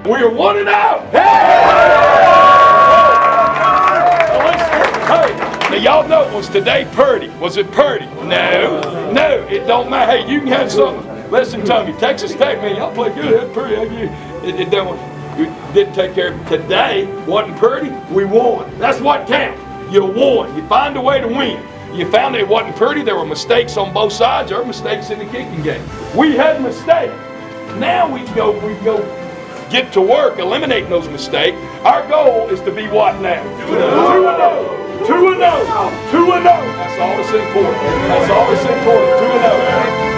We are 1-0. Hey, now y'all know, was today Purdy? Was it Purdy? No, it don't matter. Hey, you can have something. Listen to me, Texas Tech, man, y'all play good. That's Purdy. It didn't take care of it. Today wasn't Purdy. We won. That's what counts. You won. You find a way to win. You found it wasn't Purdy. There were mistakes on both sides. There were mistakes in the kicking game. We had mistakes. Now we can go get to work eliminating those mistakes. Our goal is to be what now? 2-0. 2-0. 2-0. That's all that's important. That's all that's important. 2-0.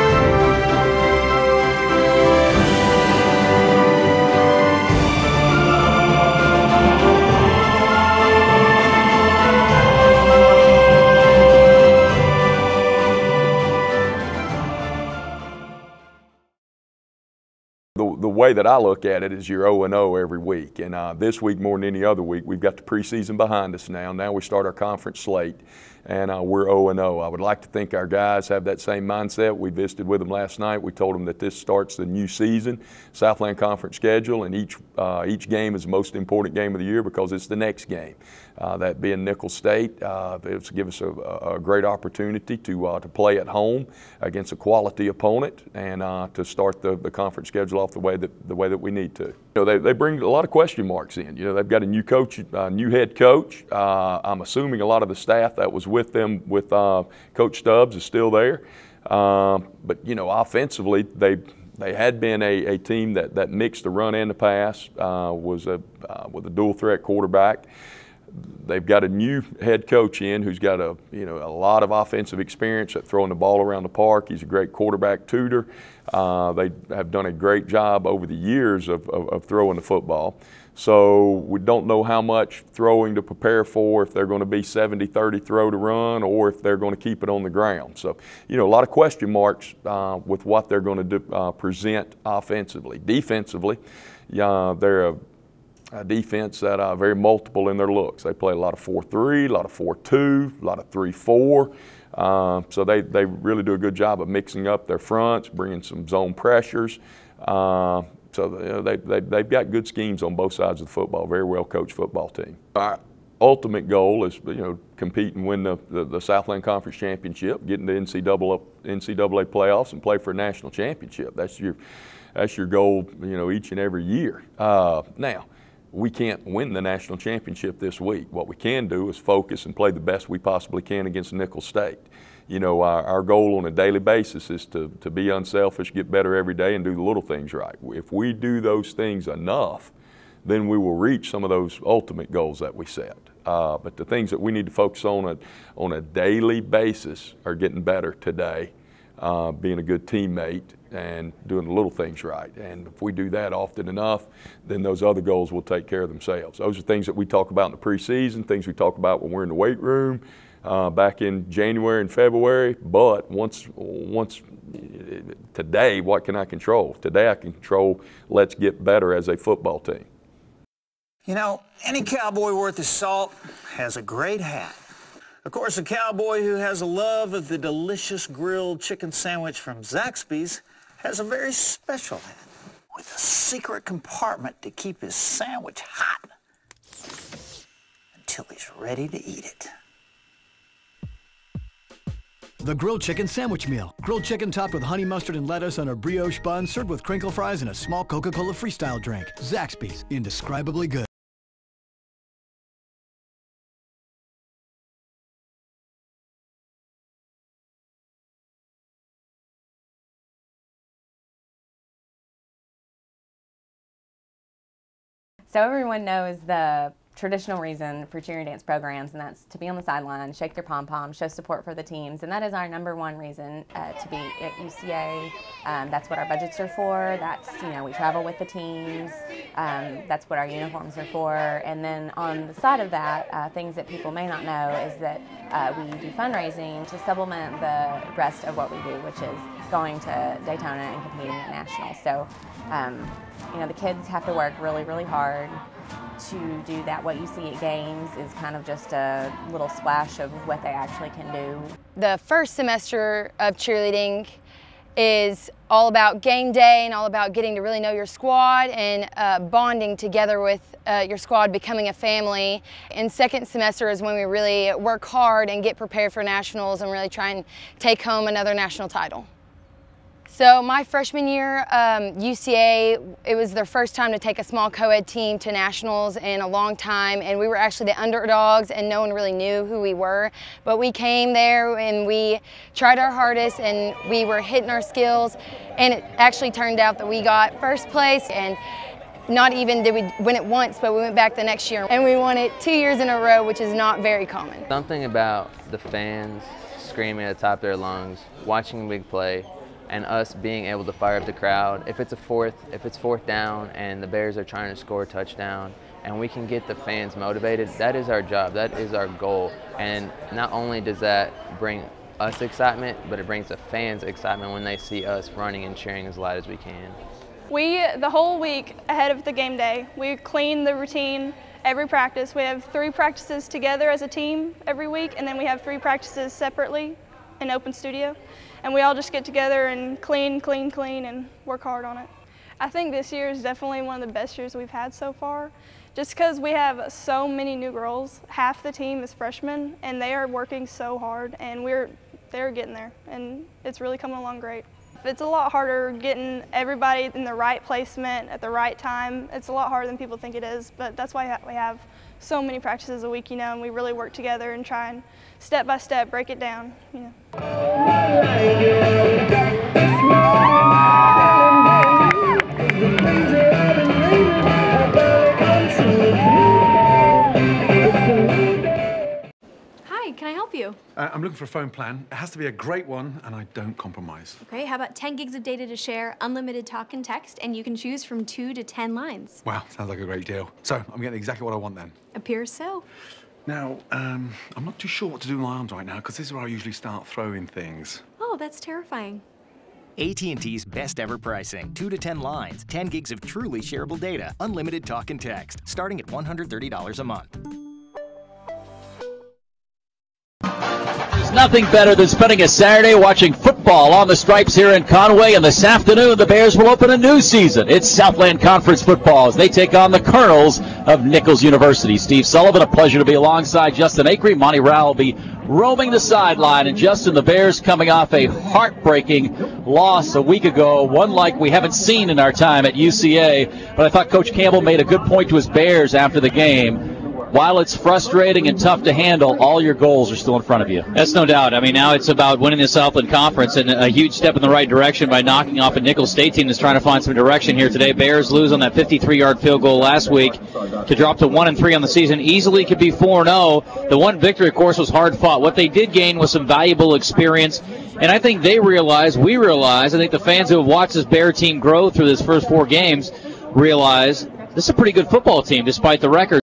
The way that I look at it is you're 0-0 every week, and this week more than any other week, we've got the preseason behind us now. Now we start our conference slate, and we're 0-0. I would like to think our guys have that same mindset. We visited with them last night. We told them that this starts the new season, Southland Conference schedule, and each game is the most important game of the year because it's the next game. That being Nicholls State, it'll give us a great opportunity to play at home against a quality opponent and to start the conference schedule off the way that we need to. You know, they bring a lot of question marks in. You know, they've got a new coach, new head coach. I'm assuming a lot of the staff that was with them with Coach Stubbs is still there. But you know, offensively, they had been a team that mixed the run and the pass, with a dual threat quarterback. They've got a new head coach in who's got a lot of offensive experience at throwing the ball around the park. He's a great quarterback tutor. They have done a great job over the years of throwing the football. So we don't know how much throwing to prepare for, if they're going to be 70-30 throw to run or if they're going to keep it on the ground. So, you know, a lot of question marks with what they're going to present offensively. Defensively, they're a defense that are very multiple in their looks. They play a lot of 4-3, a lot of 4-2, a lot of 3-4. So they really do a good job of mixing up their fronts, bringing some zone pressures. So they've got good schemes on both sides of the football. Very well coached football team. Our ultimate goal is compete and win the Southland Conference championship, get into NCAA playoffs, and play for a national championship. That's your goal, each and every year. Now, we can't win the national championship this week. What we can do is focus and play the best we possibly can against Nicholls State. Our goal on a daily basis is to be unselfish, get better every day, and do the little things right. If we do those things enough, then we will reach some of those ultimate goals that we set. But the things that we need to focus on a daily basis are getting better today, being a good teammate, and doing the little things right. And if we do that often enough, then those other goals will take care of themselves. Those are things that we talk about in the preseason, things we talk about when we're in the weight room back in January and February. But once today, what can I control? Today I can control, let's get better as a football team. Any cowboy worth his salt has a great hat. Of course, a cowboy who has a love of the delicious grilled chicken sandwich from Zaxby's has a very special hat with a secret compartment to keep his sandwich hot until he's ready to eat it. The grilled chicken sandwich meal. Grilled chicken topped with honey mustard and lettuce on a brioche bun, served with crinkle fries and a small Coca-Cola Freestyle drink. Zaxby's, indescribably good. So everyone knows the traditional reason for cheer and dance programs, and that's to be on the sideline, shake their pom-poms, show support for the teams, and that is our #1 reason to be at UCA. That's what our budgets are for. That's, we travel with the teams. That's what our uniforms are for. And then on the side of that, things that people may not know is that we do fundraising to supplement the rest of what we do, which is going to Daytona and competing at nationals. So, the kids have to work really, really hard to do that. What you see at games is kind of just a little splash of what they actually can do. The first semester of cheerleading, is all about game day and all about getting to really know your squad and bonding together with your squad, becoming a family. And second semester is when we really work hard and get prepared for nationals and really try and take home another national title. So my freshman year, UCA, it was their first time to take a small co-ed team to nationals in a long time, and we were actually the underdogs and no one really knew who we were. But we came there and we tried our hardest and we were hitting our skills, and it actually turned out that we got first place, and not even did we win it once, but we went back the next year and we won it 2 years in a row, which is not very common. Something about the fans screaming at the top of their lungs, watching a big play, and us being able to fire up the crowd. If it's fourth down and the Bears are trying to score a touchdown and we can get the fans motivated, that is our job, that is our goal. And not only does that bring us excitement, but it brings the fans excitement when they see us running and cheering as loud as we can. The whole week ahead of the game day, we clean the routine every practice. We have 3 practices together as a team every week, and then we have 3 practices separately in open studio. And we all just get together and clean, and work hard on it. I think this year is definitely one of the best years we've had so far, just because we have so many new girls. Half the team is freshmen, and they are working so hard, and they're getting there, and it's really coming along great. It's a lot harder getting everybody in the right placement at the right time. It's a lot harder than people think it is, but that's why we have so many practices a week, you know, and we really work together and try and step by step break it down, you know. Hi, can I help you? I'm looking for a phone plan. It has to be a great one, and I don't compromise. Okay, how about 10 gigs of data to share, unlimited talk and text, and you can choose from 2 to 10 lines. Wow, sounds like a great deal. So, I'm getting exactly what I want then. Appears so. Now, I'm not too sure what to do with my arms right now, because this is where I usually start throwing things. Oh, that's terrifying. AT&T's best ever pricing. 2 to 10 lines, 10 gigs of truly shareable data, unlimited talk and text, starting at $130 a month. Nothing better than spending a Saturday watching football on the stripes here in Conway, and this afternoon the Bears will open a new season. It's Southland Conference football as they take on the Colonels of Nicholls University. Steve Sullivan, a pleasure to be alongside Justin Acree. Monty Rowell will be roaming the sideline. And Justin, the Bears coming off a heartbreaking loss a week ago, one like we haven't seen in our time at UCA. But I thought Coach Campbell made a good point to his Bears after the game. While it's frustrating and tough to handle, all your goals are still in front of you. That's no doubt. I mean, now it's about winning the Southland Conference, and a huge step in the right direction by knocking off a Nicholls State team that's trying to find some direction here today. Bears lose on that 53-yard field goal last week to drop to 1-3 on the season. Easily could be 4-0. The one victory, of course, was hard fought. What they did gain was some valuable experience, and I think they realize, we realize, I think the fans who have watched this Bear team grow through this first 4 games realize this is a pretty good football team despite the record.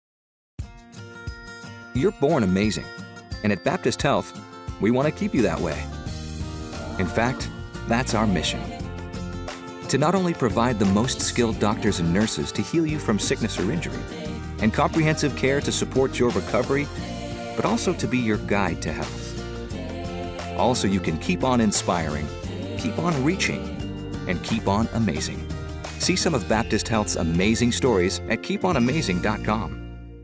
You're born amazing, and at Baptist Health, we want to keep you that way. In fact, that's our mission. To not only provide the most skilled doctors and nurses to heal you from sickness or injury, and comprehensive care to support your recovery, but also to be your guide to health. All so you can keep on inspiring, keep on reaching, and keep on amazing. See some of Baptist Health's amazing stories at keeponamazing.com.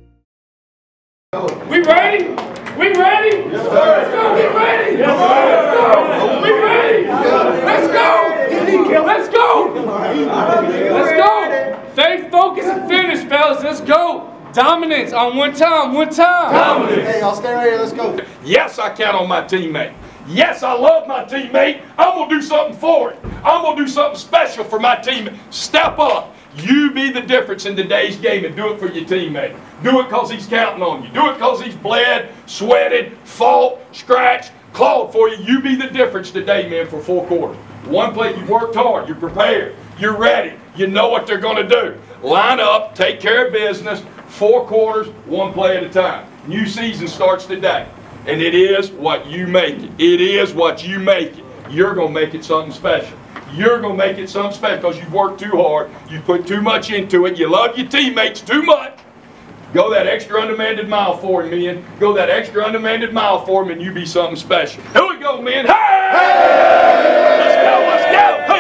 We ready? We ready? Yes, sir. Let's go. We ready? Yes, sir. Let's go. We ready? Let's go. Let's go. Let's go. Faith, focus, and finish, fellas. Let's go. Dominance on one time. One time. Dominance. Hey, I'll stay right here. Let's go. Yes, I count on my teammate. Yes, I love my teammate. I'm going to do something for it. I'm going to do something special for my teammate. Step up. You be the difference in today's game and do it for your teammate. Do it because he's counting on you. Do it because he's bled, sweated, fought, scratched, clawed for you. You be the difference today, man, for 4 quarters. One play, you've worked hard, you're prepared, you're ready, you know what they're going to do. Line up, take care of business, 4 quarters, 1 play at a time. New season starts today, and it is what you make it. It is what you make it. You're going to make it something special. You're going to make it something special because you've worked too hard, you put too much into it, you love your teammates too much. Go that extra undemanded mile for him, men. Go that extra undemanded mile for him, and you be something special. Here we go, men. Hey! Let's go.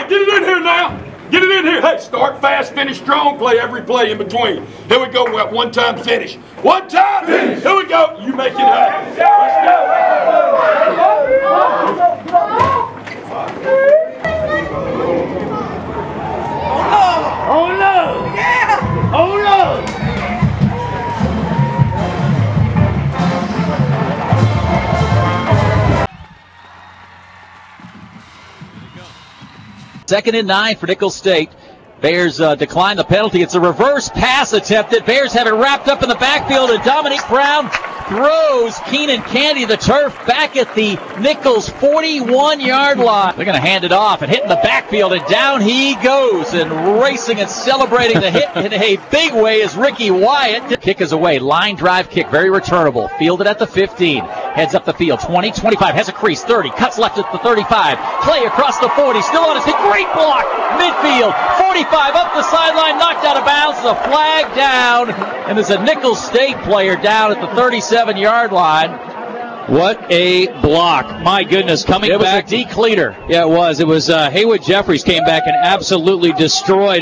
Hey, get it in here now. Get it in here. Hey, start fast, finish strong, play every play in between. Here we go. We're at one time finish. One time finish. Here we go. You make it happen. Let's go. Oh no! Yeah! Oh no! Second and 9 for Nicholls State. Bears decline the penalty. It's a reverse pass attempted. Bears have it wrapped up in the backfield, and Dominique Brown throws Keenan Candy the turf back at the Nicholls 41-yard line. They're going to hand it off and hit in the backfield, and down he goes, and racing and celebrating the hit in a big way is Ricky Wyatt. Kick is away. Line drive kick, very returnable. Fielded at the 15. Heads up the field. 20, 25. Has a crease. 30. Cuts left at the 35. Play across the 40. Still on his feet. Great block. Midfield. 45 up the sideline. Knocked out of bounds. The flag down. And there's a Nicholls State player down at the 37-yard line. What a block. My goodness, coming back. It was a decleater. Yeah, it was. It was Haywood Jeffries came back and absolutely destroyed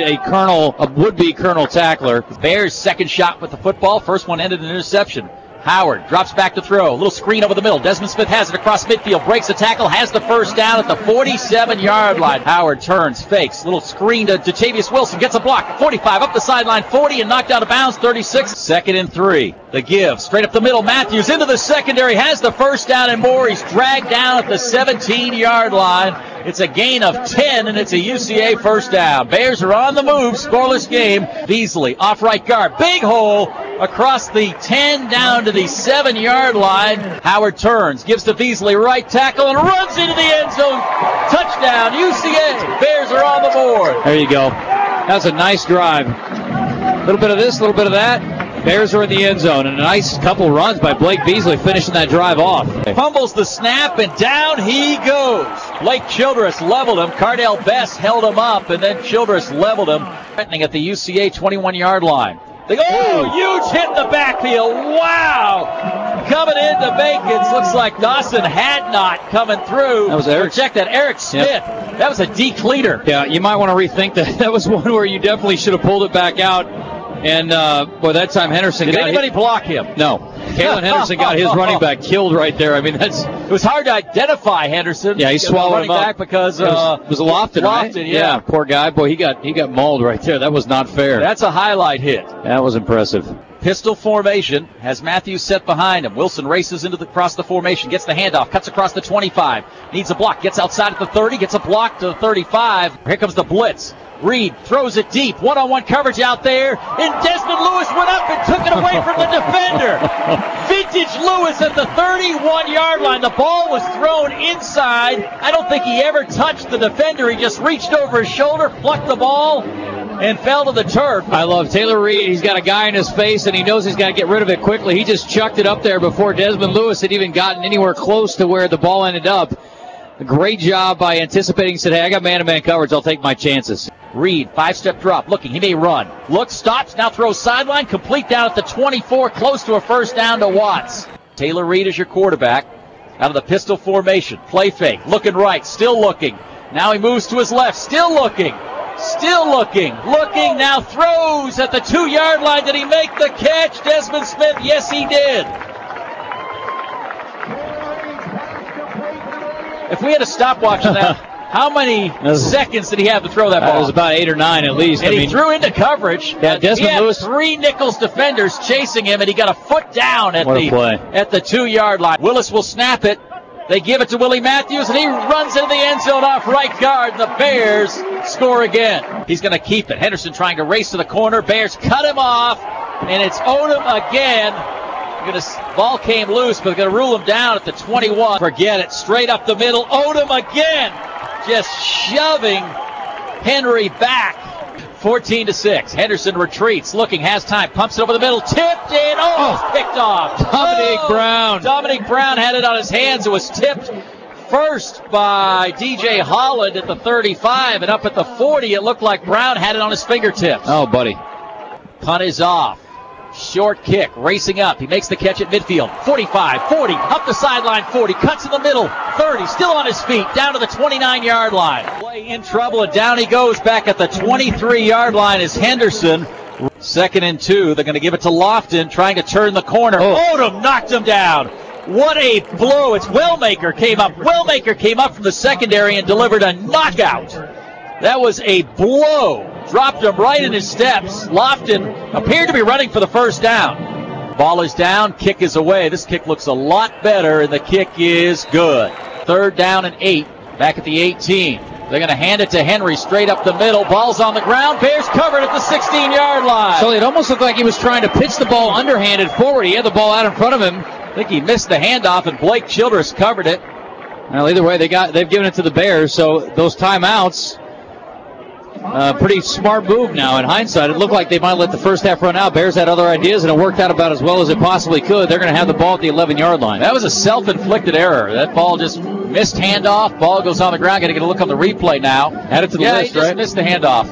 a would-be Colonel tackler. Bears' second shot with the football. First one ended in an interception. Howard drops back to throw. A little screen over the middle. Desmond Smith has it across midfield. Breaks a tackle. Has the first down at the 47-yard line. Howard turns, fakes. Little screen to Jatavius Wilson. Gets a block. 45 up the sideline. 40 and knocked out of bounds. 36. Second and 3. The give. Straight up the middle. Matthews into the secondary. Has the first down and more. He's dragged down at the 17-yard line. It's a gain of 10, and it's a UCA first down. Bears are on the move. Scoreless game. Beasley off right guard. Big hole across the 10 down to the 7-yard line. Howard turns, gives to Beasley right tackle, and runs into the end zone. Touchdown, UCA. Bears are on the board. There you go. That's a nice drive. A little bit of this, a little bit of that. Bears are in the end zone, and a nice couple runs by Blake Beasley finishing that drive off. Fumbles the snap, and down he goes. Blake Childress leveled him. Cardell Best held him up, and then Childress leveled him. Threatening at the UCA 21-yard line. They go, huge hit in the backfield. Wow. Coming in to make it. Looks like Dawson Hadnot coming through. That was Eric. Check that. Eric Smith. Yep. That was a decleater. Yeah, you might want to rethink that. That was one where you definitely should have pulled it back out. And, boy, that time Henderson Did anybody block him? No. Kalen Henderson got his running back killed right there. I mean, it was hard to identify Henderson. Yeah, he swallowed him up. Back because it was Lofton, right? Yeah, poor guy. Boy, he got mauled right there. That was not fair. That's a highlight hit. That was impressive. Pistol formation has Matthews set behind him. Wilson races across the formation, gets the handoff, cuts across the 25, needs a block, gets outside at the 30, gets a block to the 35. Here comes the blitz. Reed throws it deep. One-on-one coverage out there. And Desmond Lewis went up and took it away from the defender. Vintage Lewis at the 31-yard line. The ball was thrown inside. I don't think he ever touched the defender. He just reached over his shoulder, plucked the ball, and fell to the turf. I love Taylor Reed. He's got a guy in his face, and he knows he's got to get rid of it quickly. He just chucked it up there before Desmond Lewis had even gotten anywhere close to where the ball ended up. A great job by anticipating. He said, hey, I got man-to-man coverage. I'll take my chances. Reed, 5-step drop, looking. He may run. Looks, stops, now throws sideline. Complete down at the 24, close to a first down to Watts. Taylor Reed is your quarterback. Out of the pistol formation. Play fake. Looking right. Still looking. Now he moves to his left. Still looking. Still looking. Looking. Now throws at the 2-yard line. Did he make the catch? Desmond Smith. Yes, he did. If we had a stopwatch on that, how many seconds did he have to throw that ball? It was about 8 or 9 at least. And he threw into coverage. Yeah, Desmond Lewis. 3 Nicholls defenders chasing him, and he got a foot down at the 2-yard line. Willis will snap it. They give it to Willie Matthews, and he runs into the end zone off right guard. The Bears score again. He's going to keep it. Henderson trying to race to the corner. Bears cut him off, and it's Odom again. Ball came loose, but they're going to rule him down at the 21. Forget it. Straight up the middle. Odom again. Just shoving Henry back. 14-6. Henderson retreats. Looking. Has time. Pumps it over the middle. Tipped in. Almost picked off. Dominique Brown. Dominique Brown had it on his hands. It was tipped first by DJ Holland at the 35. And up at the 40, it looked like Brown had it on his fingertips. Oh, buddy. Punt is off. Short kick, racing up. He makes the catch at midfield. 45, 40, up the sideline, 40, cuts in the middle, 30, still on his feet, down to the 29-yard line. Play in trouble, and down he goes back at the 23-yard line is Henderson. 2nd and 2. They're going to give it to Lofton, trying to turn the corner. Odom knocked him down. What a blow. It's Wellmaker came up. Wellmaker came up from the secondary and delivered a knockout. That was a blow. Dropped him right in his steps. Lofton appeared to be running for the first down. Ball is down. Kick is away. This kick looks a lot better, and the kick is good. 3rd down and 8. Back at the 18. They're going to hand it to Henry straight up the middle. Ball's on the ground. Bears covered at the 16-yard line. So it almost looked like he was trying to pitch the ball underhanded forward. He had the ball out in front of him. I think he missed the handoff, and Blake Childress covered it. Well, either way, they've given it to the Bears, so those timeouts, pretty smart move now. In hindsight, it looked like they might let the first half run out. Bears had other ideas, and it worked out about as well as it possibly could. They're going to have the ball at the 11-yard line. That was a self-inflicted error. That ball just missed handoff. Ball goes on the ground. Got to get a look on the replay now. Add it to the list, he just right? Missed the handoff.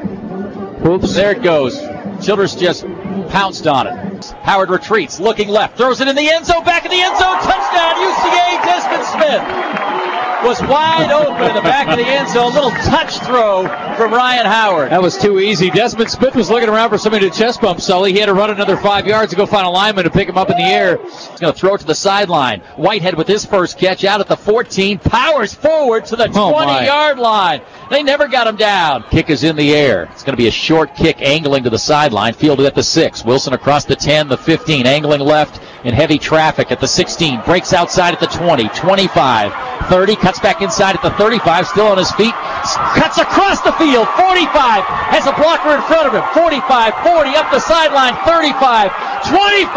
Oops. There it goes. Childress just pounced on it. Howard retreats, looking left, throws it in the end zone, back in the end zone, touchdown, UCA. Desmond Smith was wide open in the back of the end zone. Little touch throw from Ryan Howard. That was too easy. Desmond Smith was looking around for somebody to chest bump Sully. He had to run another 5 yards to go find a lineman to pick him up in the air. He's going to throw it to the sideline. Whitehead with his first catch out at the 14. Powers forward to the 20-yard line. They never got him down. Kick is in the air. It's going to be a short kick angling to the sideline. Fielded at the 6. Wilson across the 10, the 15. Angling left in heavy traffic at the 16. Breaks outside at the 20, 25, 30. Cuts back inside at the 35. Still on his feet. Cuts across the field. 45. Has a blocker in front of him. 45, 40. Up the sideline. 35, 25,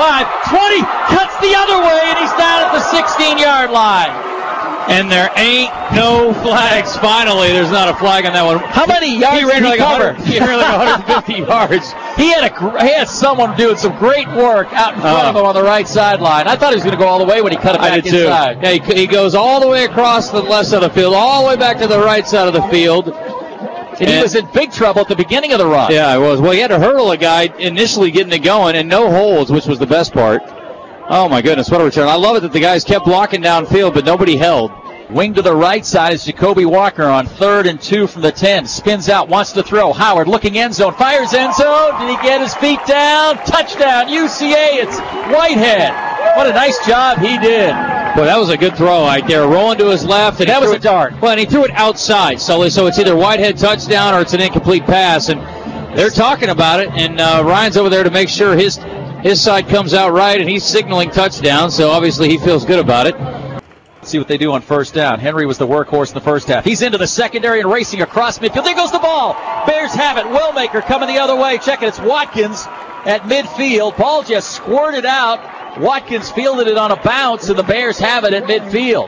20. Cuts the other way, and he's down at the 16-yard line. And there ain't no flags. Finally, there's not a flag on that one. How many yards did he cover? He ran like 150 yards. He had someone doing some great work out in front of him on the right sideline. I thought he was going to go all the way when he cut it back inside. Yeah, he goes all the way across the left side of the field, all the way back to the right side of the field. And he was in big trouble at the beginning of the run. Yeah, he was. Well, he had to hurdle a guy initially getting it going, and no holds, which was the best part. Oh, my goodness, what a return. I love it that the guys kept blocking downfield, but nobody held. Wing to the right side is Jacoby Walker on 3rd and 2 from the 10. Spins out, wants to throw. Howard looking end zone. Fires end zone. Did he get his feet down? Touchdown, UCA. It's Whitehead. What a nice job he did. Boy, that was a good throw right there. Rolling to his left. And that was a dart. Well, and he threw it outside, Sully, so it's either Whitehead touchdown or it's an incomplete pass. And they're talking about it, and Ryan's over there to make sure his side comes out right, and he's signaling touchdown, so obviously he feels good about it. See what they do on 1st down. Henry was the workhorse in the first half. He's into the secondary and racing across midfield. There goes the ball. Bears have it. Wellmaker coming the other way. Check it. It's Watkins at midfield. Ball just squirted out. Watkins fielded it on a bounce, and the Bears have it at midfield.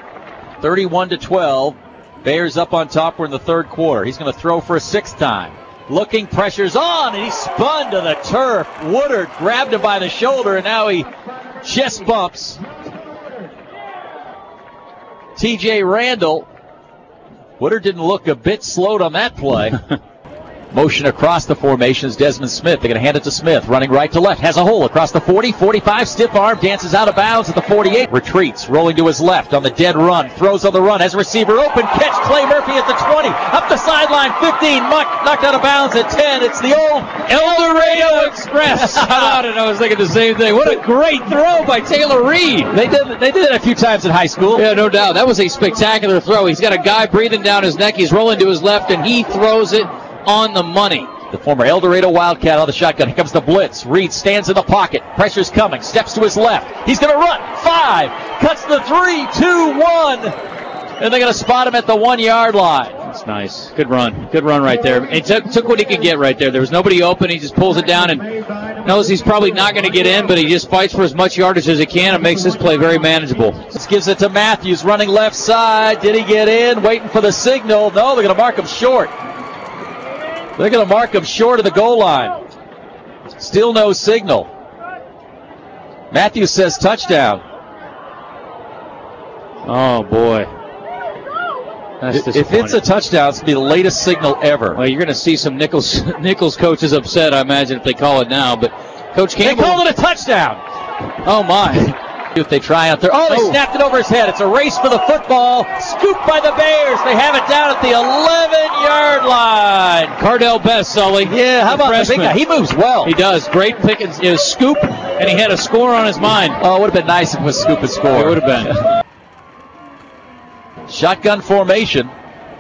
31-12. Bears up on top. We're in the 3rd quarter. He's going to throw for a 6th time. Looking, pressure's on, and he spun to the turf. Woodard grabbed him by the shoulder, and now he chest bumps T.J. Randall. Woodard didn't look a bit slowed on that play. Motion across the formations, Desmond Smith. They're going to hand it to Smith, running right to left. Has a hole across the 40, 45, stiff arm, dances out of bounds at the 48. Retreats, rolling to his left on the dead run. Throws on the run, has a receiver open. Catch, Clay Murphy at the 20. Up the sideline, 15. Knocked out of bounds at 10. It's the old El Dorado Express. I was thinking the same thing. What a great throw by Taylor Reed. They did it a few times in high school. Yeah, no doubt. That was a spectacular throw. He's got a guy breathing down his neck. He's rolling to his left, and he throws it on the money. The former El Dorado Wildcat on the shotgun. Here comes the blitz. Reed stands in the pocket. Pressure's coming. Steps to his left. He's going to run. 5. Cuts the 3, 2, 1. And they're going to spot him at the 1-yard line. That's nice. Good run. Good run right there. He took what he could get right there. There was nobody open. He just pulls it down and knows he's probably not going to get in, but he just fights for as much yardage as he can and makes this play very manageable. This gives it to Matthews running left side. Did he get in? Waiting for the signal. No, they're going to mark him short. They're going to mark him short of the goal line. Still no signal. Matthews says touchdown. Oh, boy. If it's a touchdown, it's going to be the latest signal ever. Well, you're going to see some Nicholls coaches upset, I imagine, if they call it now. But Coach Campbell. They called it a touchdown. Oh, my. If they try out there. Oh, they snapped it over his head. It's a race for the football. Scooped by the Bears. They have it down at the 11-yard line. Cardell Best, Sully. Yeah, how about the big guy? He moves well. He does. Great pick. It was scoop, and he had a score on his mind. Oh, it would have been nice if it was scoop and score. It would have been. Shotgun formation.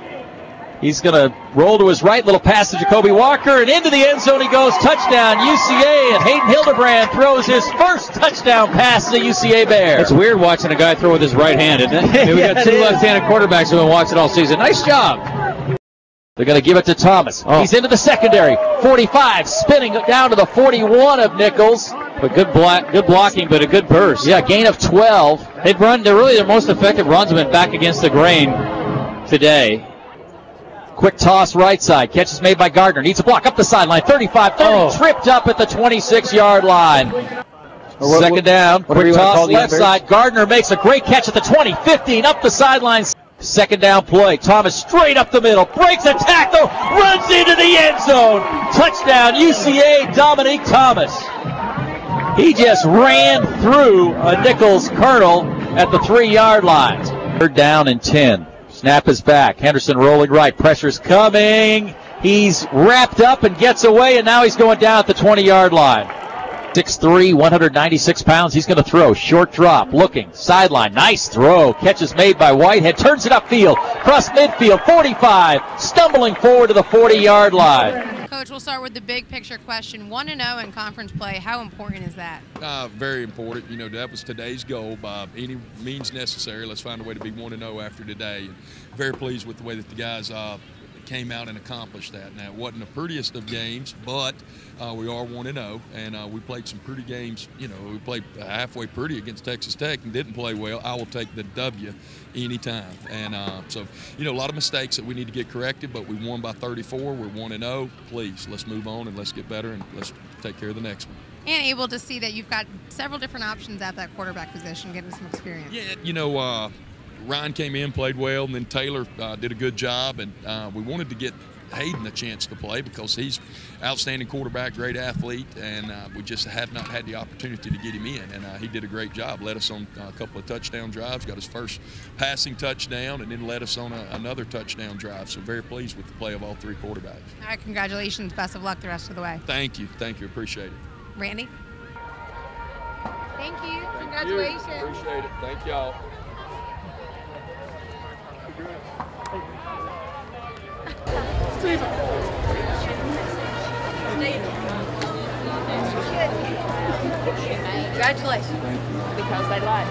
He's going to roll to his right, little pass to Jacoby Walker, and into the end zone he goes. Touchdown, UCA, and Hayden Hildebrand throws his first touchdown pass to the UCA Bears. It's weird watching a guy throw with his right hand, isn't it? I mean, we got two left-handed quarterbacks who've been watching all season. Nice job. They're going to give it to Thomas. Oh. He's into the secondary. 45, spinning down to the 41 of Nicholls. But good blocking, but a good burst. Yeah, gain of 12. They're really their most effective runs have been back against the grain today. Quick toss right side. Catch is made by Gardner. Needs a block up the sideline. 35-30. Tripped up at the 26-yard line. Second down. Quick toss left side. Gardner makes a great catch at the 20. 15 up the sidelines. Second down play. Thomas straight up the middle. Breaks a tackle. Runs into the end zone. Touchdown UCA Dominique Thomas. He just ran through a Nicholls Colonel at the 3-yard line. Third down and 10. Snap is back. Henderson rolling right. Pressure's coming. He's wrapped up and gets away, and now he's going down at the 20-yard line. 6'3", 196 pounds. He's going to throw. Short drop. Looking. Sideline. Nice throw. Catch is made by Whitehead. Turns it upfield. Cross midfield. 45. Stumbling forward to the 40-yard line. Coach, we'll start with the big picture question. 1-0 in conference play. How important is that? Very important. You know, that was today's goal by any means necessary. Let's find a way to be 1-0 after today. And very pleased with the way that the guys came out and accomplished that. Now, it wasn't the prettiest of games, but we are 1-0, and we played some pretty games. You know, we played halfway pretty against Texas Tech and didn't play well. I will take the W anytime. And so, you know, a lot of mistakes that we need to get corrected, but we won by 34. We're 1-0. Please, let's move on and let's get better and let's take care of the next one. And able to see that you've got several different options at that quarterback position, getting some experience. Yeah, you know, Ryan came in, played well, and then Taylor did a good job. And we wanted to get Hayden a chance to play because he's outstanding quarterback, great athlete, and we just have not had the opportunity to get him in. And he did a great job. Led us on a couple of touchdown drives, got his first passing touchdown, and then led us on another touchdown drive. So very pleased with the play of all three quarterbacks. All right, congratulations. Best of luck the rest of the way. Thank you. Thank you. Appreciate it. Randy? Thank you. Congratulations. Appreciate it. Thank y'all. Congratulations. Because they lied.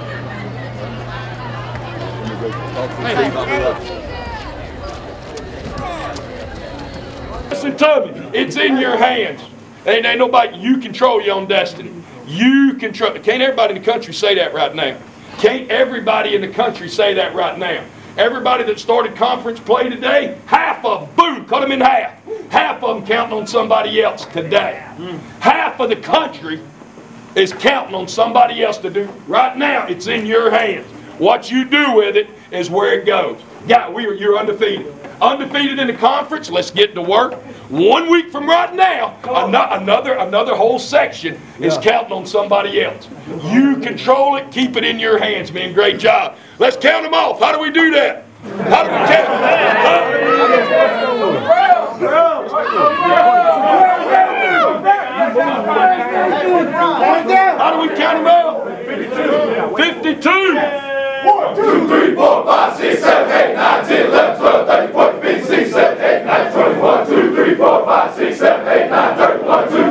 Listen to me. It's in your hands. Ain't nobody. You control your own destiny. You control. Can't everybody in the country say that right now? Can't everybody in the country say that right now? Everybody that started conference play today, half of them, boom, cut them in half. Half of them counting on somebody else today. Half of the country is counting on somebody else to do. Right now, it's in your hands. What you do with it is where it goes. Yeah, you're undefeated. Undefeated in the conference, let's get to work. 1 week from right now, another whole section is counting on somebody else. You control it, keep it in your hands, man. Great job. Let's count them off. How do we do that? How do we count How do we count them out? 52. 1, 2, 3, 4, 5, 6, 7, 8, 9, 10, 11, 12, 13, 14, 15, 16, 17, 18, 19, 20. 1, 2, 3, 4, 5, 6, 7, 8, 9, 30. 1, 2,